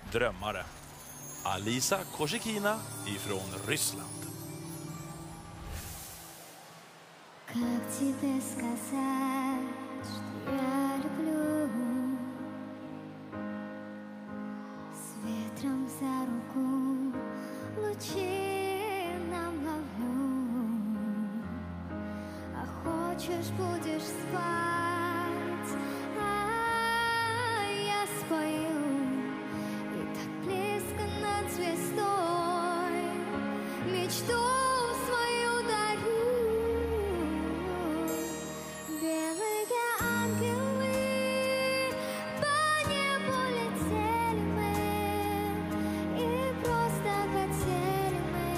drömmare. Alisa Koshikina ifrån Ryssland. Как тебе сказать, что я люблю? С ветром за руку лучи нам ловлю. А хочешь, будешь спать, а я спою. И так близко над звездой мечту свою дарю. Белые ангелы по небу летели мы, и просто хотели мы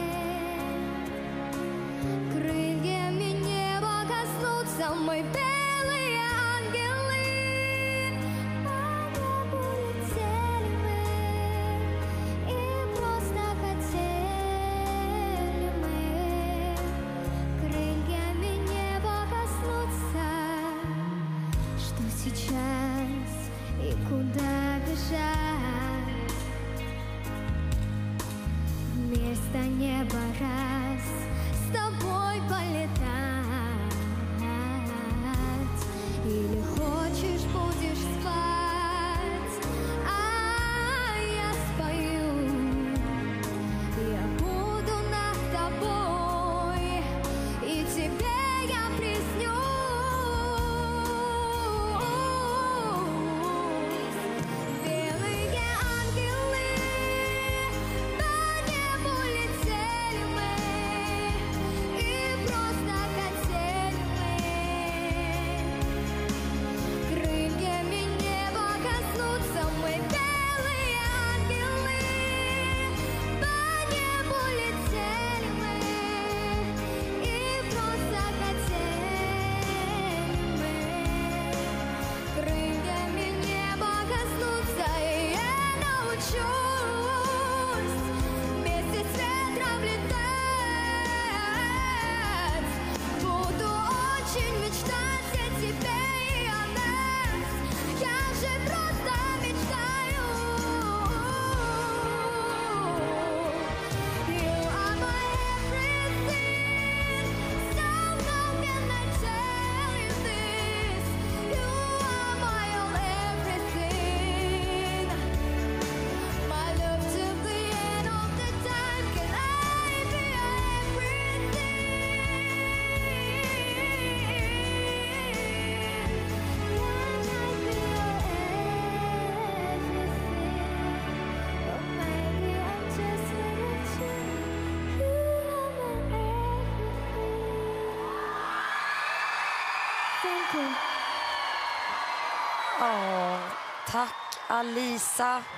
крыльями неба коснуться. Мы белые ангелы, по небу летели мы, и просто хотели мы крыльями неба коснуться. Что сейчас и куда бежать? Вместо неба раз с тобой полетать. Или хочешь, будешь спать, а я спою. Я буду над тобой, и тебе я приснюсь. Белые ангелы, по небу летели мы, и просто хотели мы крыльями неба коснуться. Мы белые ангелы, по небу летели мы, и просто хотели мы крыльями неба коснуться. И я научусь вместе с ветром летать. Буду очень мечтать о тебе и о нас. Я же просто мечтаю. You are my everything. So how can I tell you this? You are my all everything. My love till the end of the time. Can I be your everything? Can I be your everything? Or maybe I'm just little too. You are my everything. Thank you. Ja, tack Alisa.